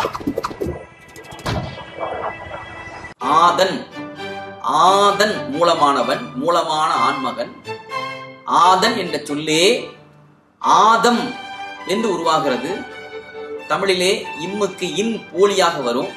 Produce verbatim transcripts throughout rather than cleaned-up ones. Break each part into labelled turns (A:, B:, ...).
A: ஆதன், ஆதன் மூலமானவன், மூலமான ஆண்மகன். ஆதன் என்ற சொல்லே ஆதம் என்று உருவாகிறது. தமிழிலே இம்முக்கு இன் போலியாக வரும்.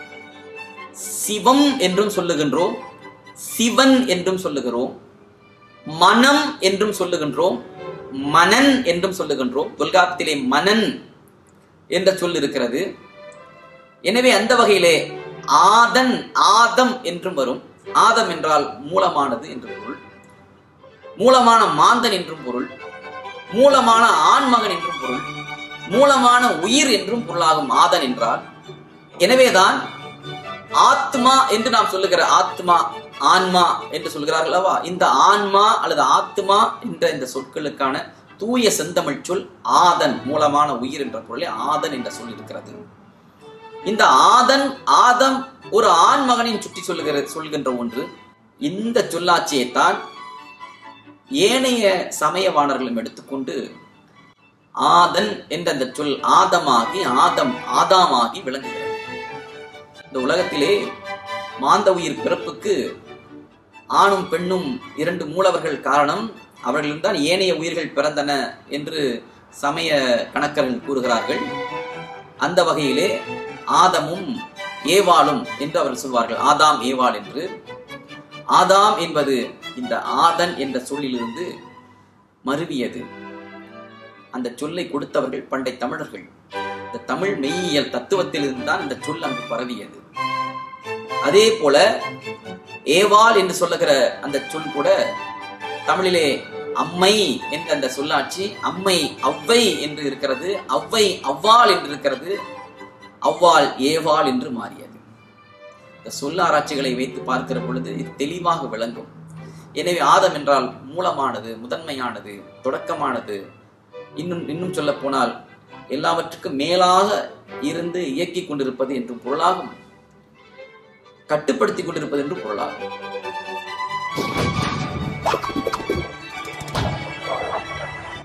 A: சிவம் என்றும் சொல்லுகின்றோம், சிவன் என்றும் சொல்லுகிறோம், மனம் என்றும் சொல்லுகின்றோம், மனன் என்றும் சொல்லுகின்றோம். தொல்காப்பியத்திலே மனன் என்ற சொல் இருக்கிறது. எனவே அந்த வகையிலே ஆதன், ஆதம் என்றும் வரும். ஆதம் என்றால் மூலமானது என்று பொருள், மூலமான மாந்தன் என்றும் பொருள், மூலமான ஆண்மகன் என்றும் பொருள், மூலமான உயிர் என்றும் பொருளாகும் ஆதன் என்றால். எனவேதான் ஆத்மா என்று நாம் சொல்லுகிற ஆத்மா, ஆன்மா என்று சொல்கிறார்கள் அல்லவா? இந்த ஆன்மா அல்லது ஆத்மா என்ற இந்த சொற்களுக்கான தூய செந்தமிழ் சொல் ஆதன், மூலமான உயிர் என்ற பொருளே ஆதன் என்ற சொல் இருக்கிறது. இந்த ஆதன், ஆதம் ஒரு ஆண்மகனின் சுற்றி சொல்லுகிற சொல்கின்ற ஒன்று. இந்த சொல்லாட்சியைத்தான் ஏனைய சமயவாணர்களும் எடுத்துக்கொண்டு ஆதன் என்ற அந்த சொல் ஆதமாகி ஆதம் ஆதாமாகி விளங்குகிறது. இந்த உலகத்திலே மாந்த உயிர் பிறப்புக்கு ஆணும் பெண்ணும் இரண்டு மூலவர்கள் காரணம். அவர்களில்தான் ஏனைய உயிர்கள் பிறந்தன என்று சமய கணக்கர்கள் கூறுகிறார்கள். அந்த வகையிலே ஆதமும் ஏவாளும் என்று அவர்கள் சொல்வார்கள். ஆதாம் ஏவாள் என்று. ஆதாம் என்பது இந்த ஆதன் என்ற சொல்லிலிருந்து மருவியது. அந்த சொல்லை கொடுத்தவர்கள் பண்டை தமிழர்கள். இந்த தமிழ் மெய்யியல் தத்துவத்திலிருந்து தான் இந்த சொல் அங்கு பரவியது. அதே போல ஏவாள் என்று சொல்லுகிற அந்த சொல் கூட தமிழிலே அம்மை என்ற அந்த சொல்லாட்சி அம்மை அவ்வை என்று இருக்கிறது, அவ்வை அவ்வாள் என்று இருக்கிறது, அவ்வாள் ஏவாள் என்று மாறியது. இந்த சொல்லாராய்ச்சிகளை வைத்து பார்க்கிற பொழுது இது தெளிவாக விளங்கும். எனவே ஆதம் என்றால் மூலமானது, முதன்மையானது, தொடக்கமானது, இன்னும் இன்னும் சொல்ல போனால் எல்லாவற்றுக்கும் மேலாக இருந்து இயக்கிக் கொண்டிருப்பது என்று பொருளாகும், கட்டுப்படுத்திக் கொண்டிருப்பது என்று பொருளாகும்.